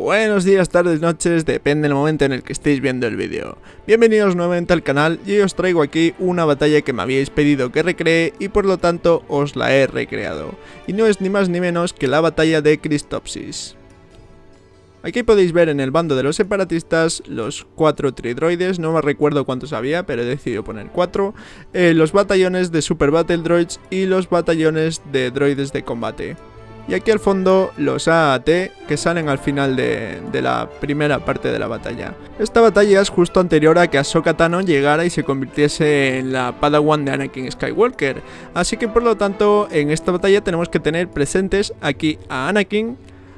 Buenos días, tardes, noches, depende del momento en el que estéis viendo el vídeo. Bienvenidos nuevamente al canal y os traigo aquí una batalla que me habíais pedido que recree y por lo tanto os la he recreado. Y no es ni más ni menos que la batalla de Christopsis. Aquí podéis ver en el bando de los separatistas los 4 tridroides, no me recuerdo cuántos había, pero he decidido poner 4, los batallones de Super Battle Droids y los batallones de droides de combate. Y aquí al fondo los AAT que salen al final de la primera parte de la batalla. Esta batalla es justo anterior a que Ahsoka Tano llegara y se convirtiese en la Padawan de Anakin Skywalker. Así que por lo tanto en esta batalla tenemos que tener presentes aquí a Anakin,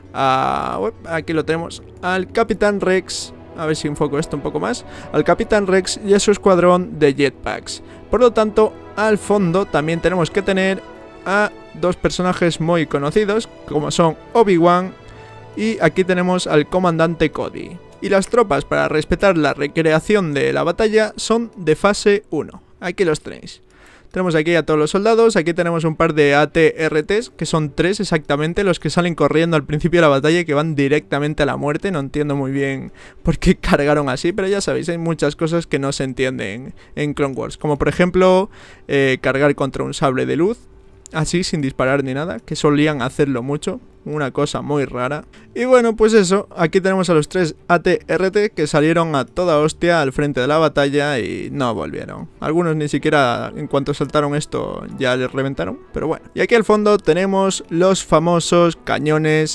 aquí lo tenemos, al Capitán Rex, a ver si enfoco esto un poco más, al Capitán Rex y a su escuadrón de jetpacks. Por lo tanto al fondo también tenemos que tener a dos personajes muy conocidos como son Obi-Wan y aquí tenemos al comandante Cody. Y las tropas para respetar la recreación de la batalla son de fase 1, aquí los tenéis. Tenemos aquí a todos los soldados, aquí tenemos un par de AT-RTs, que son 3 exactamente los que salen corriendo al principio de la batalla y que van directamente a la muerte. No entiendo muy bien por qué cargaron así, pero ya sabéis, hay muchas cosas que no se entienden en Clone Wars. Como por ejemplo, cargar contra un sable de luz, así sin disparar ni nada, que solían hacerlo mucho, una cosa muy rara. Y bueno, pues eso, aquí tenemos a los 3 AT-RT que salieron a toda hostia al frente de la batalla y no volvieron. Algunos ni siquiera en cuanto saltaron esto ya les reventaron, pero bueno. Y aquí al fondo tenemos los famosos cañones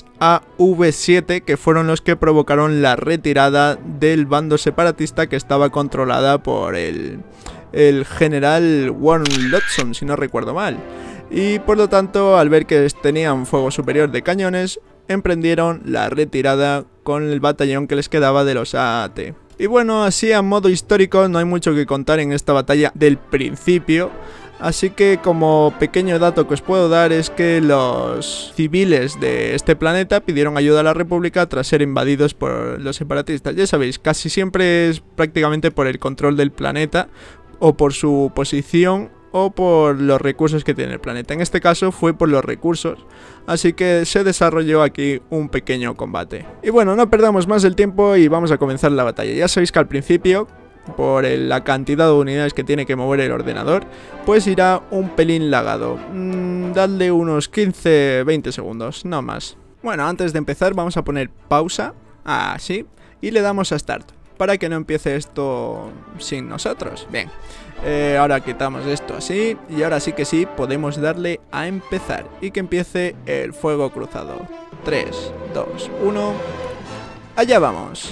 AV7 que fueron los que provocaron la retirada del bando separatista que estaba controlada por el general Warren Lodson, si no recuerdo mal. Y por lo tanto, al ver que tenían fuego superior de cañones, emprendieron la retirada con el batallón que les quedaba de los AAT. Y bueno, así a modo histórico no hay mucho que contar en esta batalla del principio. Así que como pequeño dato que os puedo dar es que los civiles de este planeta pidieron ayuda a la República tras ser invadidos por los separatistas. Ya sabéis, casi siempre es prácticamente por el control del planeta o por su posición o por los recursos que tiene el planeta. En este caso fue por los recursos, así que se desarrolló aquí un pequeño combate. Y bueno, no perdamos más el tiempo y vamos a comenzar la batalla. Ya sabéis que al principio, por la cantidad de unidades que tiene que mover el ordenador, pues irá un pelín lagado. Dadle unos 15-20 segundos, no más. Bueno, antes de empezar vamos a poner pausa, así, y le damos a Start, para que no empiece esto sin nosotros. Bien, ahora quitamos esto así y ahora sí que sí podemos darle a empezar y que empiece el fuego cruzado. 3, 2, 1, allá vamos.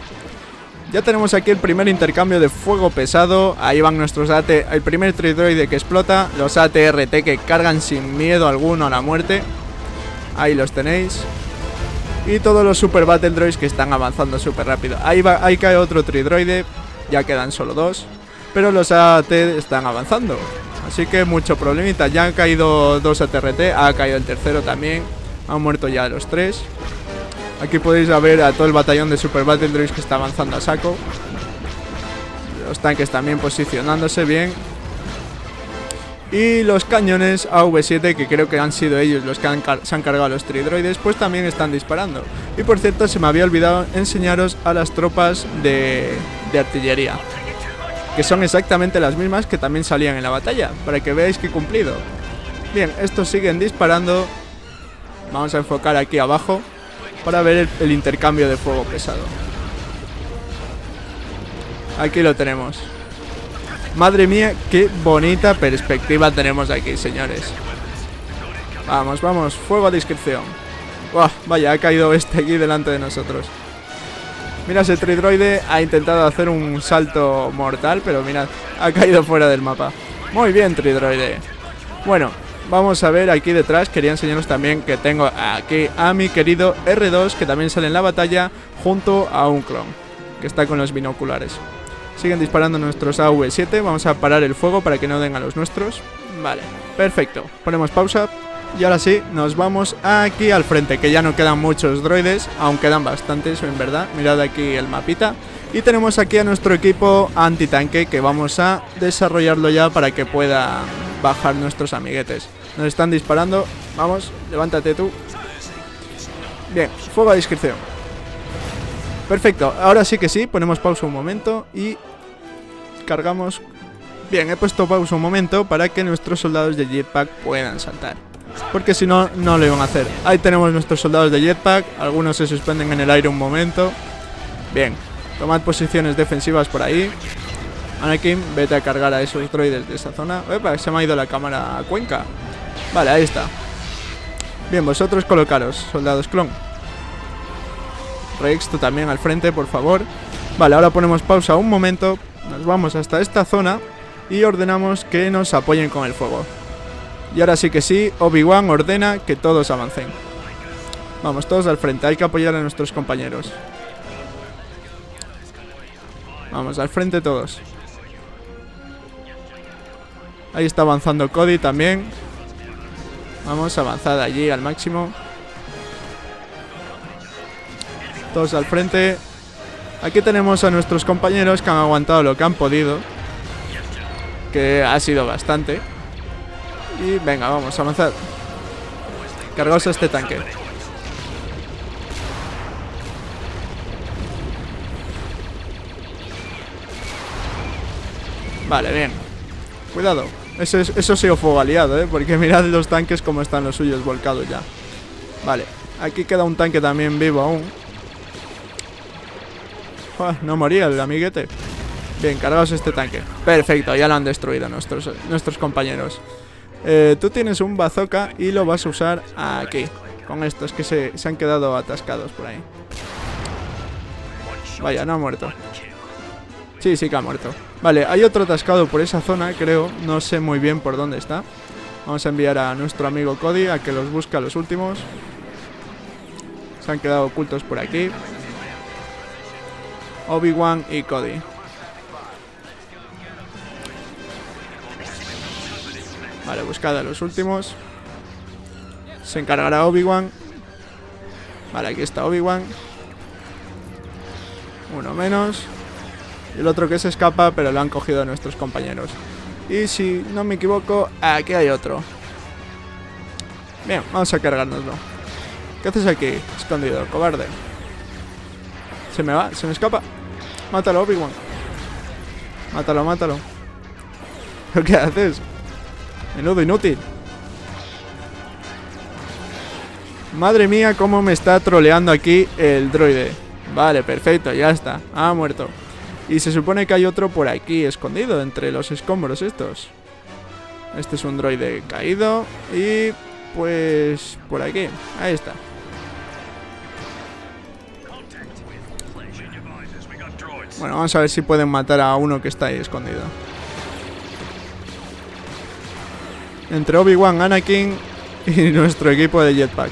Ya tenemos aquí el primer intercambio de fuego pesado. Ahí van nuestros AT, el primer tridroide que explota, los AT-RT que cargan sin miedo alguno a la muerte. Ahí los tenéis. Y todos los Super Battle Droids que están avanzando súper rápido. Ahí cae otro tridroide, ya quedan solo 2. Pero los AT están avanzando, así que mucho problemita. Ya han caído 2 AT-RT, ha caído el tercero también. Han muerto ya los 3. Aquí podéis ver a todo el batallón de Super Battle Droids que está avanzando a saco. Los tanques también posicionándose bien. Y los cañones AV7, que creo que han sido ellos los que se han cargado a los tridroides, pues también están disparando. Y por cierto, se me había olvidado enseñaros a las tropas de artillería, que son exactamente las mismas que también salían en la batalla, para que veáis que he cumplido. Bien, estos siguen disparando. Vamos a enfocar aquí abajo para ver el intercambio de fuego pesado. Aquí lo tenemos. Madre mía, qué bonita perspectiva tenemos aquí, señores. Vamos, vamos, fuego a discreción. Buah, vaya, ha caído este aquí delante de nosotros. Mira, ese tridroide ha intentado hacer un salto mortal, pero mirad, ha caído fuera del mapa. Muy bien, tridroide. Bueno, vamos a ver aquí detrás. Quería enseñaros también que tengo aquí a mi querido R2, que también sale en la batalla, junto a un clon, que está con los binoculares. Siguen disparando nuestros AV7. Vamos a parar el fuego para que no den a los nuestros. Vale, perfecto. Ponemos pausa. Y ahora sí, nos vamos aquí al frente, que ya no quedan muchos droides, aún quedan bastantes en verdad. Mirad aquí el mapita. Y tenemos aquí a nuestro equipo antitanque, que vamos a desarrollarlo ya para que pueda bajar nuestros amiguetes. Nos están disparando. Vamos, levántate tú. Bien, fuego a discreción. Perfecto, ahora sí que sí, ponemos pausa un momento y cargamos. Bien, he puesto pausa un momento para que nuestros soldados de jetpack puedan saltar, porque si no, no lo iban a hacer. Ahí tenemos nuestros soldados de jetpack, algunos se suspenden en el aire un momento. Bien, tomad posiciones defensivas por ahí. Anakin, vete a cargar a esos droides de esa zona. Epa, se me ha ido la cámara a Cuenca. Vale, ahí está. Bien, vosotros colocaros, soldados clon. Rex, tú también al frente, por favor. Vale, ahora ponemos pausa un momento. Nos vamos hasta esta zona y ordenamos que nos apoyen con el fuego. Y ahora sí que sí, Obi-Wan ordena que todos avancen. Vamos, todos al frente, hay que apoyar a nuestros compañeros. Vamos, al frente todos. Ahí está avanzando Cody también. Vamos, avanzad allí al máximo. Todos al frente. Aquí tenemos a nuestros compañeros que han aguantado lo que han podido, que ha sido bastante. Y venga, vamos a avanzar. Cargaos a este tanque. Vale, bien. Cuidado. Eso ha sido fuego aliado, porque mirad los tanques como están los suyos volcados ya. Vale, aquí queda un tanque también vivo aún. No moría el amiguete. Bien, cargaos este tanque. Perfecto, ya lo han destruido nuestros compañeros. Tú tienes un bazooka y lo vas a usar aquí, con estos que se han quedado atascados por ahí. Vaya, no ha muerto. Sí, sí que ha muerto. Vale, hay otro atascado por esa zona, creo. No sé muy bien por dónde está. Vamos a enviar a nuestro amigo Cody a que los busque a los últimos. Se han quedado ocultos por aquí. Obi-Wan y Cody. Vale, buscad a los últimos. Se encargará Obi-Wan. Vale, aquí está Obi-Wan. Uno menos. Y el otro que se escapa, pero lo han cogido a nuestros compañeros. Y si no me equivoco, aquí hay otro. Bien, vamos a cargárnoslo. ¿Qué haces aquí? Escondido, cobarde. Se me va, se me escapa. Mátalo, Obi-Wan. Mátalo, mátalo. ¿Pero qué haces? Menudo inútil. Madre mía, cómo me está troleando aquí el droide. Vale, perfecto, ya está. Ha muerto. Y se supone que hay otro por aquí, escondido entre los escombros estos. Este es un droide caído. Y pues por aquí. Ahí está. Bueno, vamos a ver si pueden matar a uno que está ahí escondido. Entre Obi-Wan, Anakin y nuestro equipo de jetpack.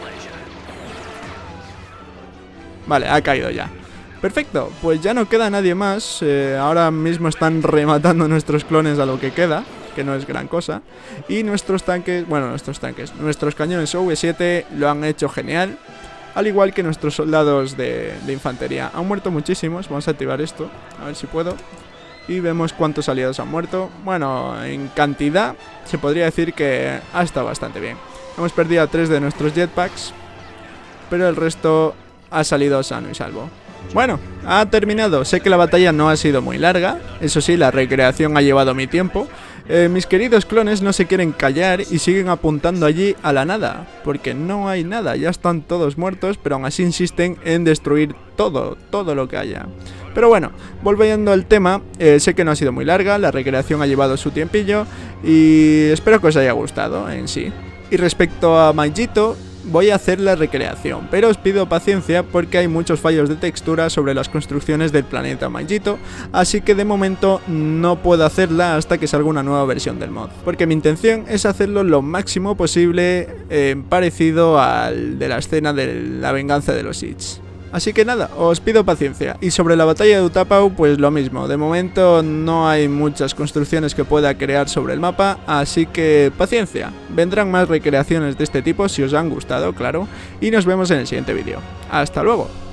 Vale, ha caído ya. Perfecto, pues ya no queda nadie más. Ahora mismo están rematando nuestros clones a lo que queda, que no es gran cosa. Y nuestros tanques, bueno, nuestros cañones OV7 lo han hecho genial. Al igual que nuestros soldados de infantería. Han muerto muchísimos, vamos a activar esto, a ver si puedo. Y vemos cuántos aliados han muerto. Bueno, en cantidad se podría decir que ha estado bastante bien. Hemos perdido a 3 de nuestros jetpacks, pero el resto ha salido sano y salvo. Bueno, ha terminado. Sé que la batalla no ha sido muy larga. Eso sí, la recreación ha llevado mi tiempo. Mis queridos clones no se quieren callar y siguen apuntando allí a la nada, porque no hay nada, ya están todos muertos, pero aún así insisten en destruir todo lo que haya. Pero bueno, volviendo al tema, sé que no ha sido muy larga, la recreación ha llevado su tiempillo y espero que os haya gustado en sí. Y respecto a Maijito, voy a hacer la recreación, pero os pido paciencia porque hay muchos fallos de textura sobre las construcciones del planeta Maijito, así que de momento no puedo hacerla hasta que salga una nueva versión del mod, porque mi intención es hacerlo lo máximo posible parecido al de la escena de la venganza de los Sith. Así que nada, os pido paciencia. Y sobre la batalla de Utapau, pues lo mismo. De momento no hay muchas construcciones que pueda crear sobre el mapa, así que paciencia. Vendrán más recreaciones de este tipo si os han gustado, claro. Y nos vemos en el siguiente vídeo. ¡Hasta luego!